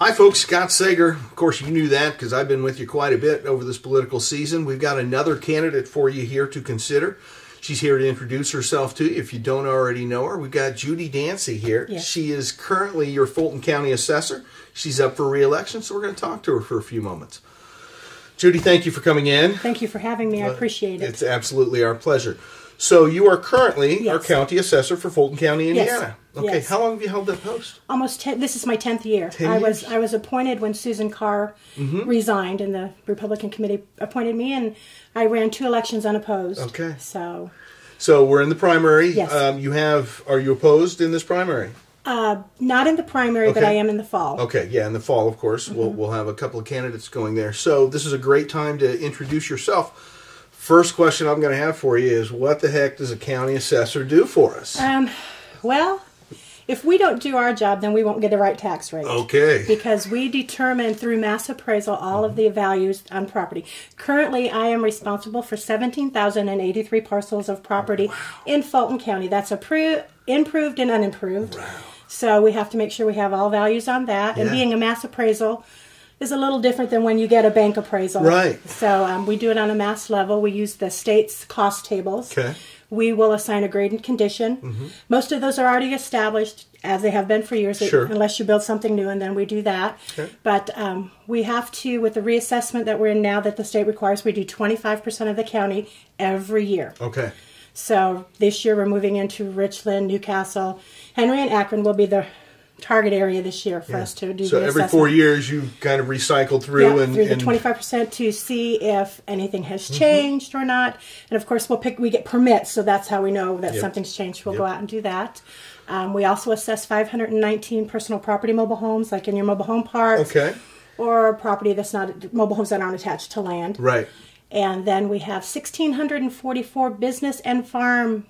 Hi folks, Scott Sager. Of course you knew that because I've been with you quite a bit over this political season. We've got another candidate for you here to consider. She's here to introduce herself to you if you don't already know her. We've got Judy Dancy here. Yes. She is currently your Fulton County Assessor. She's up for re-election, so we're going to talk to her for a few moments. Judy, thank you for coming in. Thank you for having me. I appreciate it. It's absolutely our pleasure. So you are currently our county assessor for Fulton County, Indiana. Yes. Okay, yes. How long have you held that post? Almost 10. This is my 10th year. 10 years? I was appointed when Susan Carr resigned, and the Republican committee appointed me, and I ran 2 elections unopposed. Okay. So we're in the primary. Yes. Are you opposed in this primary? Not in the primary, but I am in the fall. Okay, yeah, in the fall, of course. We'll have a couple of candidates going there. So this is a great time to introduce yourself. First question I'm going to have for you is, what the heck does a county assessor do for us? Well, if we don't do our job, then we won't get the right tax rate. Okay. Because we determine through mass appraisal all of the values on property. Currently, I am responsible for 17,083 parcels of property in Fulton County. That's improved and unimproved. Wow. So we have to make sure we have all values on that. And being a mass appraisal is a little different than when you get a bank appraisal. Right. So we do it on a mass level. We use the state's cost tables. Okay. We will assign a grade and condition. Most of those are already established, as they have been for years, unless you build something new, and then we do that. Okay. But we have to, with the reassessment that we're in now that the state requires, we do 25% of the county every year. Okay. So this year we're moving into Richland, Newcastle. Henry and Akron will be the target area this year for us to do. So every 4 years you kind of recycle through through the 25% to see if anything has changed or not. And of course we get permits, so that's how we know that something's changed. We'll go out and do that. We also assess 519 personal property mobile homes, like in your mobile home parks. Okay. Or property that's not, mobile homes that aren't attached to land. Right. And then we have 1,644 business and farm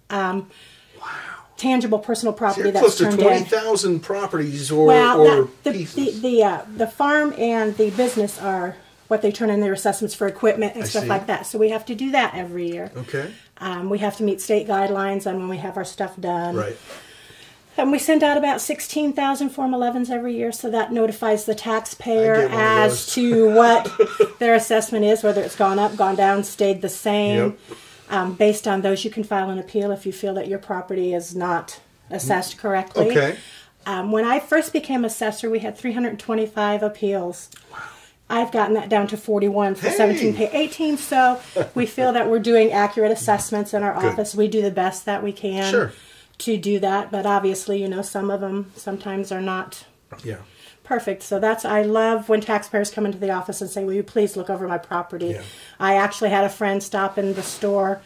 tangible personal property that's turned in. Close to 20,000 properties or pieces. The farm and the business are what they turn in their assessments for equipment and stuff like that. So we have to do that every year. Okay. We have to meet state guidelines on when we have our stuff done. Right. And we send out about 16,000 Form 11s every year, so that notifies the taxpayer as to what their assessment is, whether it's gone up, gone down, stayed the same. Yep. Based on those, you can file an appeal if you feel that your property is not assessed correctly. Okay. When I first became assessor, we had 325 appeals. Wow. I've gotten that down to 41 for 17-18, so we feel that we're doing accurate assessments in our office. We do the best that we can to do that, but obviously, some of them sometimes are not perfect. So I love when taxpayers come into the office and say, will you please look over my property? Yeah. I actually had a friend stop in the store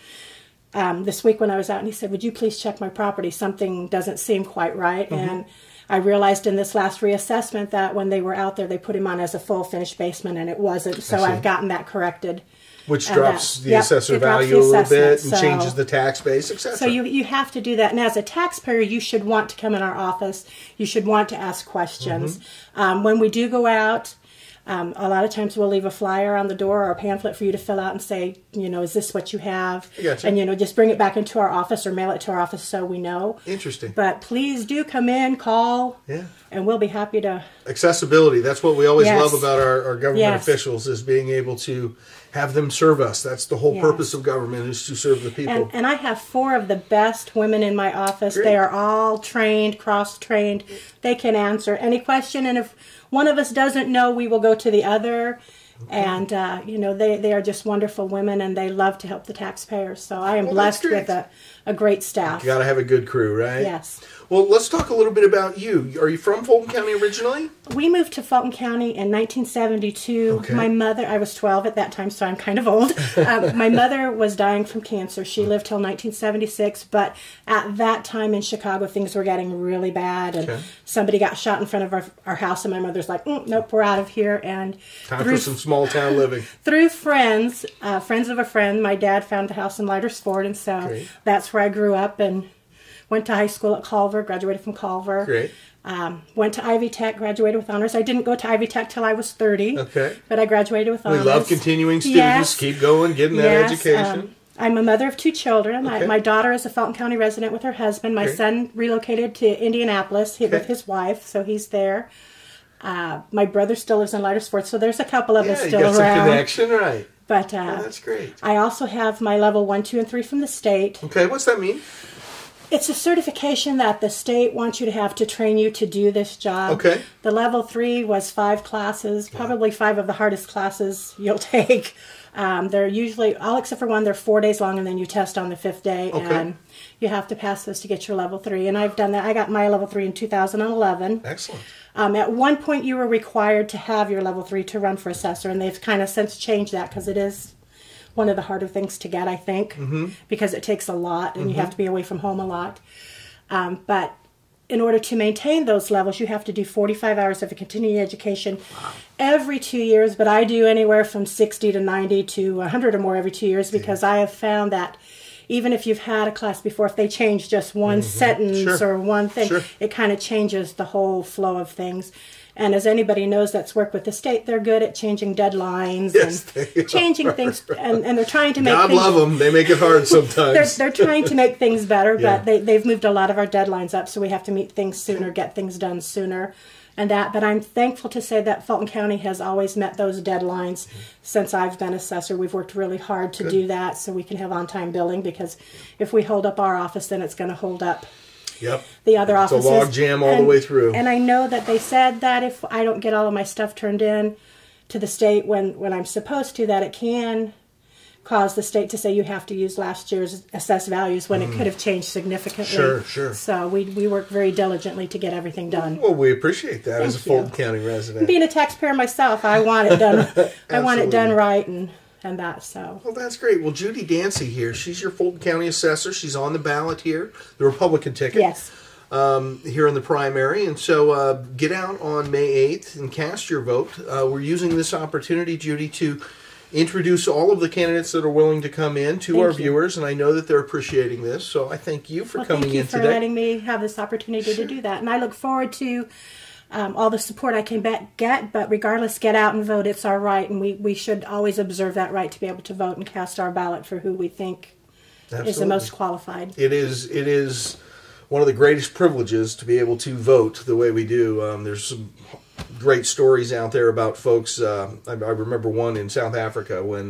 this week when I was out, and he said, would you please check my property? Something doesn't seem quite right. And I realized in this last reassessment that when they were out there, they put him on as a full finished basement, and it wasn't. So I've gotten that corrected. Which drops the assessor value a little bit and changes the tax base, etc. So you have to do that. And as a taxpayer, you should want to come in our office. You should want to ask questions. When we do go out, a lot of times we'll leave a flyer on the door or a pamphlet for you to fill out and say, is this what you have? Gotcha. And, just bring it back into our office or mail it to our office so we know. Interesting. But please do come in, call, and we'll be happy to. Accessibility, that's what we always love about our government officials, is being able to have them serve us. That's the whole purpose of government, is to serve the people. And I have 4 of the best women in my office. Great. They are all trained, cross-trained. They can answer any question, and if one of us doesn't know, we will go to the other. Okay. And, they are just wonderful women, and they love to help the taxpayers. So I am blessed with a great staff. You got to have a good crew, right? Yes. Well, let's talk a little bit about you. Are you from Fulton County originally? We moved to Fulton County in 1972. Okay. My mother, I was 12 at that time, so I'm kind of old. My mother was dying from cancer. She lived till 1976, but at that time in Chicago, things were getting really bad, and somebody got shot in front of our house, and my mother's like, nope, we're out of here. And time for some small town living. Through friends of a friend, my dad found the house in Leiders Ford, and so that's where I grew up and went to high school at Culver, graduated from Culver. Great. Went to Ivy Tech, graduated with honors. I didn't go to Ivy Tech till I was 30. Okay. But I graduated with honors. We love continuing students. Yes. Keep going, getting that education. I'm a mother of 2 children. Okay. My daughter is a Fulton County resident with her husband. My son relocated to Indianapolis with his wife, so he's there. My brother still lives in Leitersfort, so there's a couple of us still you got around. some connection, right? But that's great. I also have my level 1, 2, and 3 from the state. Okay, what's that mean? It's a certification that the state wants you to have to train you to do this job. Okay. The level 3 was 5 classes, probably 5 of the hardest classes you'll take. They're usually, all except for one, they're 4 days long, and then you test on the 5th day. Okay. And you have to pass this to get your level 3. And I've done that. I got my level 3 in 2011. Excellent. At one point, you were required to have your level 3 to run for assessor, and they've kind of since changed that because it is one of the harder things to get, I think, because it takes a lot, and you have to be away from home a lot. But in order to maintain those levels, you have to do 45 hours of a continuing education every 2 years, but I do anywhere from 60 to 90 to 100 or more every 2 years, because I have found that even if you've had a class before, if they change just one sentence or one thing, it kind of changes the whole flow of things. And as anybody knows that's worked with the state, they're good at changing deadlines and changing things, and they're trying to make God things... love them. They make it hard sometimes. they're trying to make things better, but they've moved a lot of our deadlines up, so we have to meet things sooner, get things done sooner, and that. But I'm thankful to say that Fulton County has always met those deadlines since I've been assessor. We've worked really hard to do that so we can have on-time billing, because if we hold up our office, then it's going to hold up the other offices. It's a log jam all the way through. And I know that they said that if I don't get all of my stuff turned in to the state when I'm supposed to, that it can cause the state to say you have to use last year's assessed values when it could have changed significantly. Sure. So we work very diligently to get everything done. Well, we appreciate that as a Fulton County resident. Being a taxpayer myself, I want it done. I want it done right and that. So. Well, that's great. Well, Judy Dancy here. She's your Fulton County assessor. She's on the ballot here, the Republican ticket. Yes. Here in the primary, and so get out on May 8th and cast your vote. We're using this opportunity, Judy, to introduce all of the candidates that are willing to come in to our viewers, and I know that they're appreciating this, so I thank you for coming in today. Thank you for letting me have this opportunity to do that, and I look forward to all the support I can get, but regardless, get out and vote. It's our right, and we should always observe that right to be able to vote and cast our ballot for who we think is the most qualified. It is one of the greatest privileges to be able to vote the way we do. There's some great stories out there about folks. I remember one in South Africa when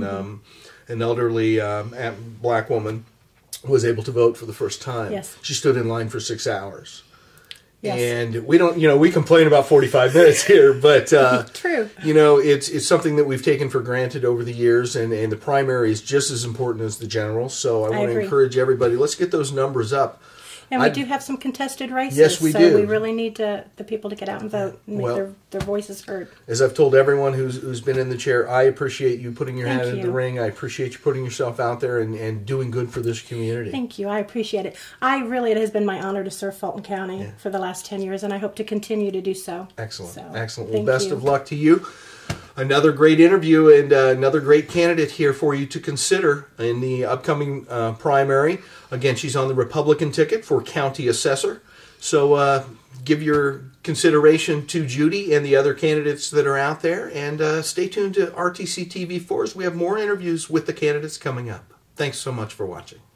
an elderly black woman was able to vote for the first time. Yes. She stood in line for 6 hours. Yes. And we don't, we complain about 45 minutes here, but true. It's something that we've taken for granted over the years, and the primary is just as important as the general. So I want to encourage everybody. Let's get those numbers up. And we do have some contested races. Yes, we do. So we really need the people to get out and vote and make their voices heard. As I've told everyone who's been in the chair, I appreciate you putting your hat in the ring. I appreciate you putting yourself out there and doing good for this community. Thank you. I appreciate it. It has been my honor to serve Fulton County for the last 10 years, and I hope to continue to do so. Excellent. Excellent. Well, best of luck to you. Another great interview and another great candidate here for you to consider in the upcoming primary. Again, she's on the Republican ticket for county assessor. So give your consideration to Judy and the other candidates that are out there. And stay tuned to RTC TV4 as we have more interviews with the candidates coming up. Thanks so much for watching.